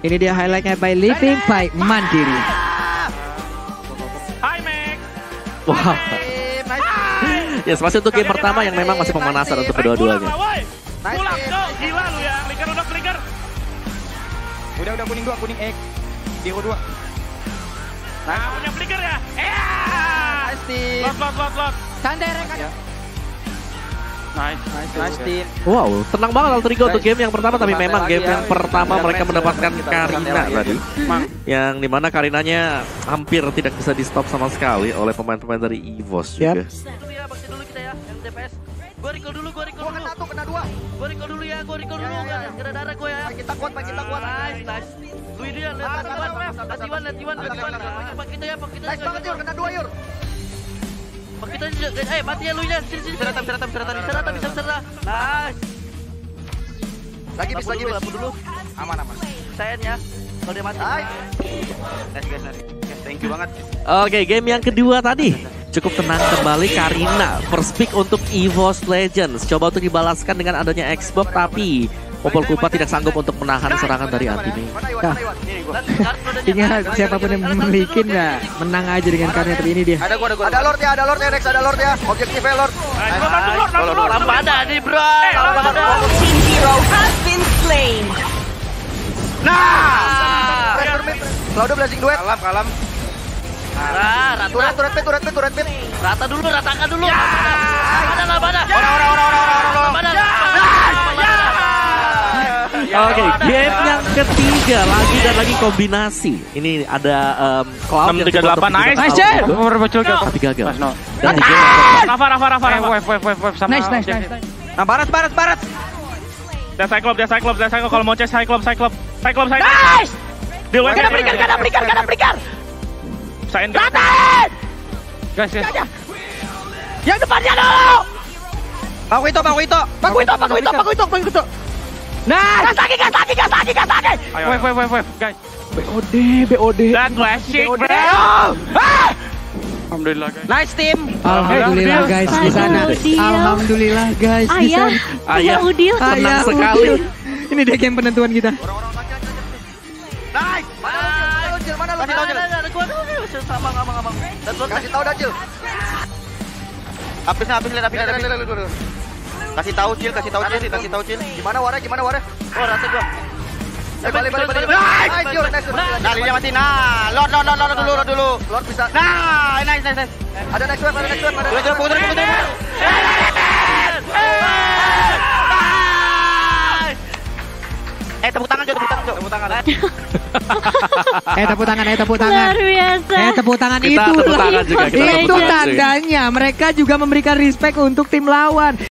Ini dia highlightnya by Living by Mandiri. Hai Max. Wow. Ya, masih untuk game pertama yang memang masih pemanasan untuk kedua-duanya. Pulang dong, gila lu ya. Flicker udah flicker. Udah kuning 2, kuning X. Biru 2. Nah, punya flicker ya. Nice team. Lot. Santai Rek. Nice team. Wow, tenang banget Alterigo untuk game yang pertama, tapi memang game yang pertama mereka mendapatkan Karina tadi. Yang dimana Karinanya hampir tidak bisa di stop sama sekali oleh pemain-pemain dari EVOS juga. Dulu ya, bakti dulu kita ya, yang DPS. Gue recall dulu. Kena 1, kena 2. Gue recall dulu ya, Gara darah gue ya. Kita kuat. Nice. Lu ini ya, lihat Iwan. Pak kita ya. Nice banget Yur, kena 2 Yur. Pak kita mati ya lu ya. Sini. Bisa rata. Nice. Lagi bis. Dulu. Aman. Saya ya. Kalau dia mati. Nice guys. Thank you banget. Oke, game yang kedua tadi cukup tenang kembali Karina. First pick untuk EVOS Legends. Coba untuk dibalaskan dengan adanya Xbox, tapi Popol Kupa tidak sanggup untuk menahan serangan dari Antime. Ingat siapapun yang memiliki nggak menang aja dengan Karina, tapi ini dia. Ada Lord ya, Rex, ada Lord ya. Objektifnya Lord. Lama ada nih bro. Team Hero has been slain. Nah. Cloud blazing duet. Kalam. Turret pit. Ratakan dulu. Mana? Oke, game yang ketiga lagi kombinasi. Ini ada Cloud 638, nice. tapi gagal. Dan Rafa. Nice. Nah, barat. Dia Cyclops kalau mau chase Cyclops. Nice. Kena berikan. Sain Guys. Yang depannya dulu. Pak Wito. Nah, gas lagi. Wave, guys. BOD. Dan classic, bro. Alhamdulillah, guys. Nice team. Alhamdulillah guys di sana. Alhamdulillah guys di sana. Ayah, Udil. tenang sekali. Ini dia game penentuan kita. Nice. Mana lo? Sama. Kasih tahu dah, Cil. Habis lihat. Kasih tahu Cil. Gimana Wara? Oh, rata gua. Balik. Nice. Nah, linya mati. Nah, Lord dulu. Lord bisa. Nah, nice. Ada next wave. Puter. Tepuk tangan. Tepuk tangan. Luar biasa. Tepuk tangan Kita itu. tepuk tangan juga, kita tepuk Itu tangan juga. tandanya mereka juga memberikan respect untuk tim lawan.